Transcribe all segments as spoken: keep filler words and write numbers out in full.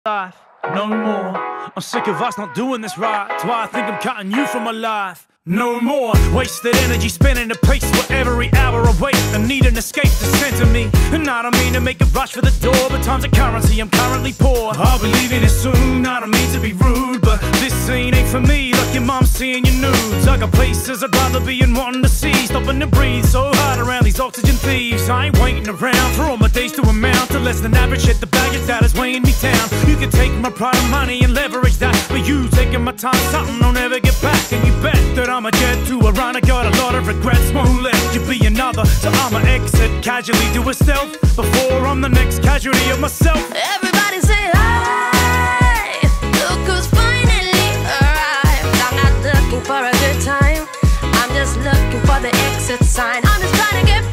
life, no more. I'm sick of us not doing this right. That's why I think I'm cutting you from my life. No more wasted energy spinning a pace for every hour I wait. I need an escape to center me. And I don't mean to make a rush for the door, but time's a currency, I'm currently poor. I'll be leaving it soon, I don't mean to be rude, but this scene ain't for me. Like your mom seeing your nudes. I got places I'd rather be and wanting to see. Stopping to breathe so hard around these oxygen thieves. I ain't waiting around for all my days to amount to less than average shit. The baggage that is weighing me down. You can take my pride and money and leverage that, but you taking my time, something I'll never get back. And you bet that I'm a jet to a run. I got a lot of regrets, won't let you be another. So I'ma exit casually, do a stealth before I'm the next casualty of myself. Everybody say hi, look who's finally arrived. I'm not looking for a good time, I'm just looking for the exit sign. I'm just trying to get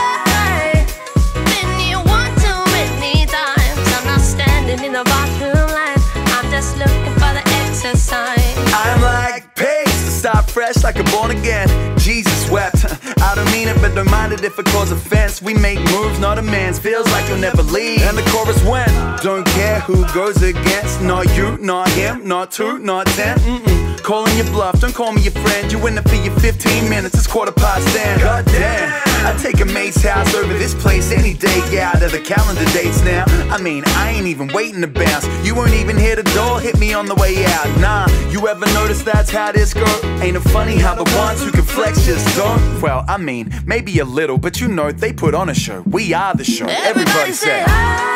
by. Been here one too many times. I'm not standing in the bathroom line, I'm just looking for the exit sign. I'm like pace to start fresh like a born again. Jesus wept, I don't mean it, but don't mind it if it cause offense. We make moves, not amends, feels like you'll never leave. And the chorus went, don't care who goes against. Not you, not him, not two, not ten. Mm-mm. Calling your bluff, don't call me your friend. You in it for your fifteen minutes, it's quarter past ten. God damn, I'd take a mate's house over this place any day. Yeah, out of the calendar dates now. I mean, I ain't even waiting to bounce. You weren't even here the door, hit me on the way out. Nah, you ever notice that's how this go? Ain't it funny how the ones who can flex just don't? Well, I mean, maybe a little, but you know they put on a show. We are the show. Everybody, Everybody say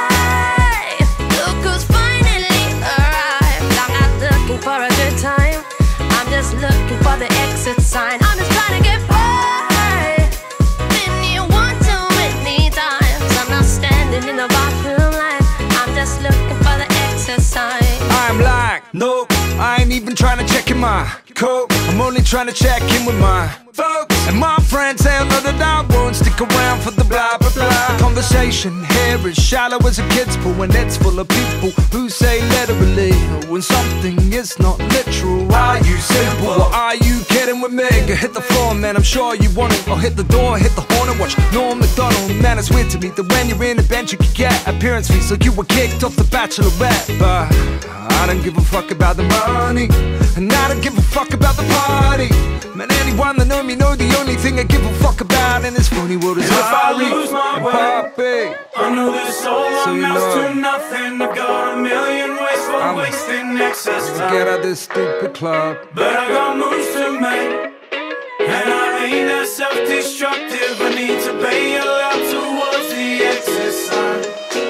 hi, look who's finally arrived. I'm not looking for a good time, I'm just looking for the exit sign. I'm just trying to get by. Been here one too many times. I'm not standing in the bathroom line, I'm just looking for the exit sign. I'm like, nope, I ain't even trying to check in my coat. I'm only trying to check in with my folks. And my friends say no, that I won't stick around for the blah blah blah. Conversation here is shallow as a kid's pool, and it's full of people who say literally when something is not literal. Are you simple or are you kidding with me? Go hit the floor, man, I'm sure you want it. Or hit the door, hit the horn and watch Norm Macdonald. Man, it's weird to me that when you're in a band you can get appearance fees, so you were kicked off the Bachelorette. But I don't give a fuck about the money, and I don't give a fuck about the party. Man, anyone that know me know the only thing I give a fuck about in this funny world is if I lose my way, I know this all so amounts you know, to nothing. I've got a million ways for I'm wasting excess time. Get out this stupid club, but I got moves to make, and I ain't that self-destructive. I need to pay a lot towards the exit sign.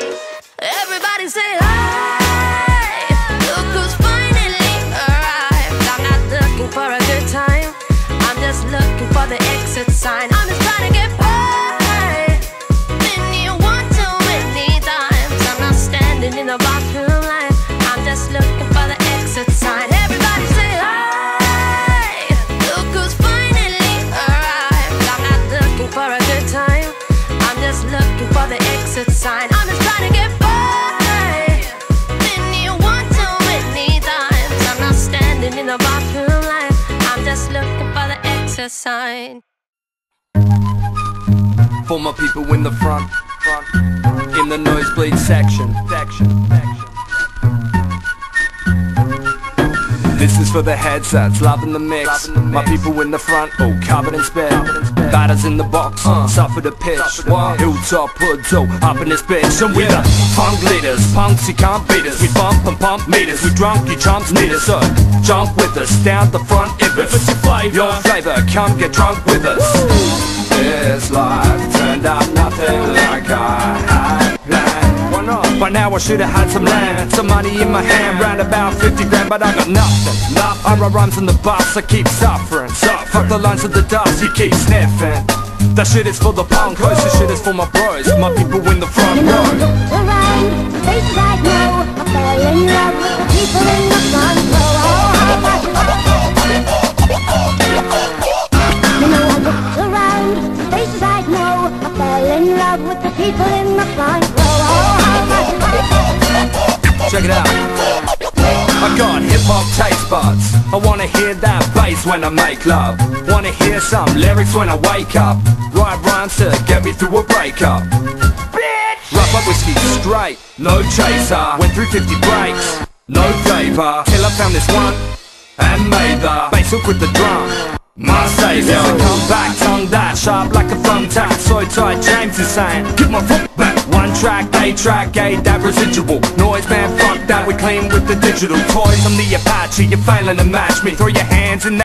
Everybody say hi, look who's finally arrived. I'm not looking for a good time, I'm just looking for the exit sign. I'm just trying to get by. Been here one too many times. I'm not standing in the bathroom line, I'm just looking for the exit sign. Everybody say hi, look who's finally arrived. I'm not looking for a good time, I'm just looking for the exit sign. I'm just trying to get by. Been here one too many times. I'm not standing in the bathroom line, I'm just looking for the exit sign. for my people in the front, front, in the nosebleed section, section, section. This is for the headsets, loving the mix. My people in the front, oh, covered in spit. Batters in the box, suffer the pitch. Hilltop hoods, oh, up in this bitch. And we the funk leaders, punks you can't beat us. We bump and pump meters, we drunk, you chumps need us. So jump with us, down the front if it's your flavor. Your flavor, come get drunk with us. This life turned out nothing like I had planned. Why not? By now I should've had some land, some money in my hand, round about fifty grand, but I got nothing. Nothing. I run rhymes on the bus, I keep suffering. suffering. Fuck the lines of the dust, you keep sniffing. That shit is for the punkos, this shit is for my bros, my people in the front row. Around the faces I know, I fell in love with the people in the front row. You know I looked around the faces I know, I fell in love with the people in the front row. Check it out. I got hip-hop taste buds, I wanna hear that bass when I make love. Wanna hear some lyrics when I wake up. Write rhymes to get me through a breakup. Bitch! up like whiskey straight. No chaser, went through fifty breaks. No flavor, till I found this one and made the bass hook with the drum. My savior, come back, tongue that sharp like a thumbtack. So tight, James is saying, get my foot back. One track, A track, A that residual noise, man, fuck that, we clean with the digital toys. I'm the Apache, you're failing to match me. Throw your hands in that